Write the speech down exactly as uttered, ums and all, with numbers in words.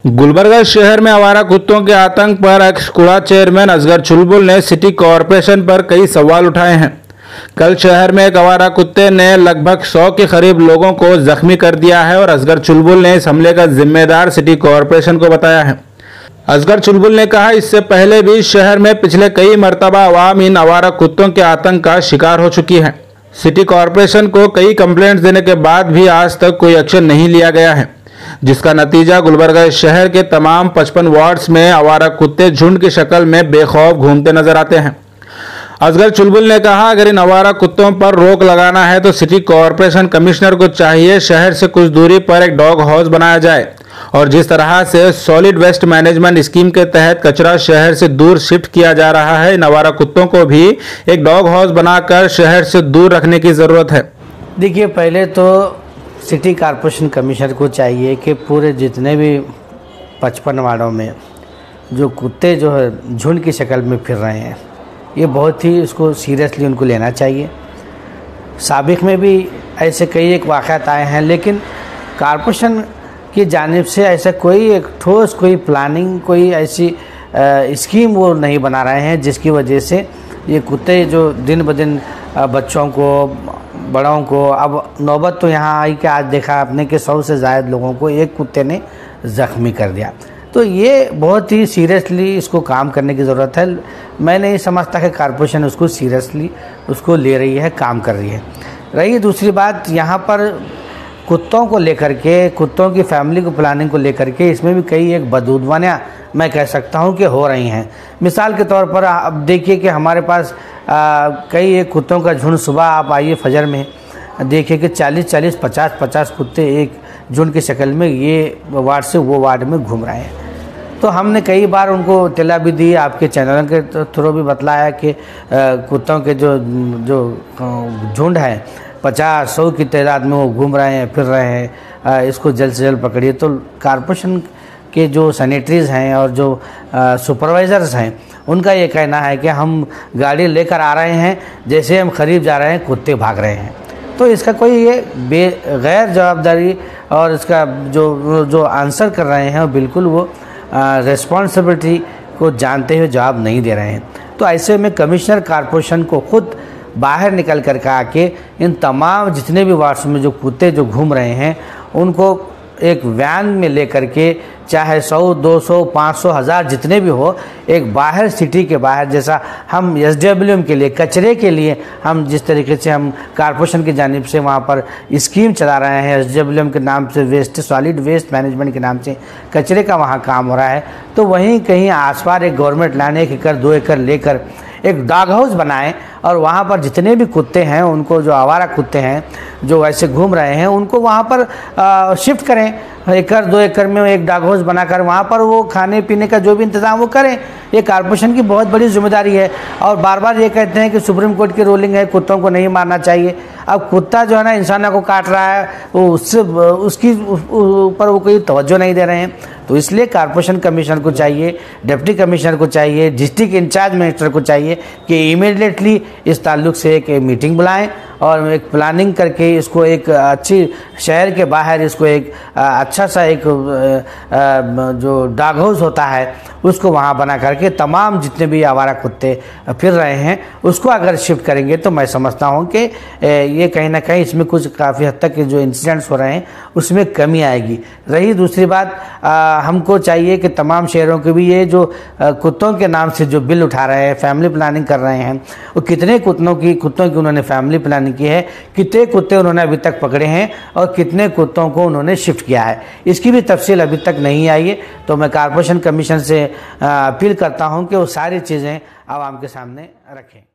गुलबर्गा शहर में आवारा कुत्तों के आतंक पर एक्स कुड़ा चेयरमैन असगर चुलबुल ने सिटी कॉरपोरेशन पर कई सवाल उठाए हैं। कल शहर में एक आवारा कुत्ते ने लगभग सौ के करीब लोगों को जख्मी कर दिया है और असगर चुलबुल ने इस हमले का जिम्मेदार सिटी कॉरपोरेशन को बताया है। असगर चुलबुल ने कहा, इससे पहले भी शहर में पिछले कई मरतबा आवाम इन आवारा कुत्तों के आतंक का शिकार हो चुकी है। सिटी कॉरपोरेशन को कई कंप्लेंट्स देने के बाद भी आज तक कोई एक्शन नहीं लिया गया है, जिसका नतीजा गुलबर्गा शहर के तमाम पचपन वार्ड्स में आवारा कुत्ते झुंड की शक्ल में बेखौफ घूमते नजर आते हैं। असगर चुलबुल ने कहा, अगर इन आवारा कुत्तों पर रोक लगाना है तो सिटी कॉरपोरेशन कमिश्नर को चाहिए शहर से कुछ दूरी पर एक डॉग हाउस बनाया जाए और जिस तरह से सॉलिड वेस्ट मैनेजमेंट स्कीम के तहत कचरा शहर से दूर शिफ्ट किया जा रहा है, इन आवारा कुत्तों को भी एक डॉग हाउस बनाकर शहर से दूर रखने की ज़रूरत है। देखिए, पहले तो सिटी कॉरपोरेशन कमिश्नर को चाहिए कि पूरे जितने भी पचपन वार्डों में जो कुत्ते जो है झुंड की शक्ल में फिर रहे हैं, ये बहुत ही इसको सीरियसली उनको लेना चाहिए। साबिक में भी ऐसे कई एक वाक़यात आए हैं, लेकिन कॉरपोरेशन की जानिब से ऐसा कोई एक ठोस कोई प्लानिंग कोई ऐसी आ, स्कीम वो नहीं बना रहे हैं जिसकी वजह से ये कुत्ते जो दिन ब दिन बच्चों को बड़ों को, अब नौबत तो यहाँ आई कि आज देखा आपने कि सौ से ज़्यादा लोगों को एक कुत्ते ने ज़ख्मी कर दिया। तो ये बहुत ही सीरियसली इसको काम करने की ज़रूरत है। मैं नहीं समझता कि कॉरपोरेशन उसको सीरियसली उसको ले रही है, काम कर रही है। रही दूसरी बात, यहाँ पर कुत्तों को लेकर के, कुत्तों की फैमिली को प्लानिंग को लेकर के इसमें भी कई एक बदूदवानियाँ मैं कह सकता हूँ कि हो रही हैं। मिसाल के तौर पर अब देखिए कि हमारे पास आ, कई एक कुत्तों का झुंड, सुबह आप आइए फजर में देखिए कि चालीस चालीस पचास पचास कुत्ते एक झुंड की शक्ल में ये वार्ड से वो वार्ड में घूम रहे हैं। तो हमने कई बार उनको इत्तला भी दी, आपके चैनलों के थ्रू भी बतलाया कि कुत्तों के जो जो झुंड है पचास सौ की तादाद में वो घूम रहे हैं, फिर रहे हैं, इसको जल्द से जल्द पकड़िए। तो कॉरपोरेशन के जो सैनिटरीज़ हैं और जो सुपरवाइज़र्स हैं, उनका ये कहना है कि हम गाड़ी लेकर आ रहे हैं, जैसे हम करीब जा रहे हैं कुत्ते भाग रहे हैं। तो इसका कोई ये बे गैर जवाबदारी और इसका जो जो आंसर कर रहे हैं वो बिल्कुल वो रिस्पॉन्सिबिलिटी को जानते हुए जवाब नहीं दे रहे हैं। तो ऐसे में कमिश्नर कॉरपोरेशन को खुद बाहर निकल कर के आके इन तमाम जितने भी वार्ड्स में जो कुत्ते जो घूम रहे हैं उनको एक वैन में लेकर के, चाहे सौ दो सौ पाँच सौ हज़ार जितने भी हो, एक बाहर सिटी के बाहर, जैसा हम एस डब्ल्यू एम के लिए कचरे के लिए हम जिस तरीके से हम कॉरपोरेशन की जानिब से वहाँ पर स्कीम चला रहे हैं, एस डब्ल्यू एम के नाम से वेस्ट सॉलिड वेस्ट मैनेजमेंट के नाम से कचरे का वहाँ काम हो रहा है, तो वहीं कहीं आसपास एक गवर्नमेंट लैंड एक एकड़ दो एकड़ लेकर एक डॉग हाउस बनाएं और वहाँ पर जितने भी कुत्ते हैं उनको, जो आवारा कुत्ते हैं जो ऐसे घूम रहे हैं, उनको वहाँ पर आ, शिफ्ट करें। एकड़ दो एकड़ में एक डॉग हाउस बनाकर वहाँ पर वो खाने पीने का जो भी इंतज़ाम वो करें। ये कॉरपोरेशन की बहुत बड़ी जिम्मेदारी है। और बार बार ये कहते हैं कि सुप्रीम कोर्ट की रूलिंग है कुत्तों को नहीं मारना चाहिए। अब कुत्ता जो है ना इंसानों को काट रहा है, वो उससे उसकी ऊपर वो कोई तवज्जो नहीं दे रहे हैं। तो इसलिए कॉरपोरेशन कमिश्नर को चाहिए, डिप्टी कमिश्नर को चाहिए, डिस्ट्रिक्ट इंचार्ज मिनिस्टर को चाहिए कि इमीडिएटली इस ताल्लुक से एक मीटिंग बुलाएं और एक प्लानिंग करके इसको एक अच्छी शहर के बाहर इसको एक अच्छा सा एक जो डॉग हाउस होता है उसको वहाँ बना करके तमाम जितने भी आवारा कुत्ते फिर रहे हैं उसको अगर शिफ्ट करेंगे तो मैं समझता हूँ कि ये कहीं ना कहीं इसमें कुछ काफ़ी हद तक जो इंसिडेंट्स हो रहे हैं उसमें कमी आएगी। रही दूसरी बात, आ, हमको चाहिए कि तमाम शहरों के भी ये जो आ, कुत्तों के नाम से जो बिल उठा रहे हैं, फैमिली प्लानिंग कर रहे हैं, वो कितने कुत्तों की कुत्तों की उन्होंने फैमिली प्लानिंग की है, कितने कुत्ते उन्होंने अभी तक पकड़े हैं और कितने कुत्तों को उन्होंने शिफ्ट किया है, इसकी भी तफसील अभी तक नहीं आई है। तो मैं कॉरपोरेशन कमीशन से अपील करता हूं कि वो सारी चीज़ें आवाम के सामने रखें।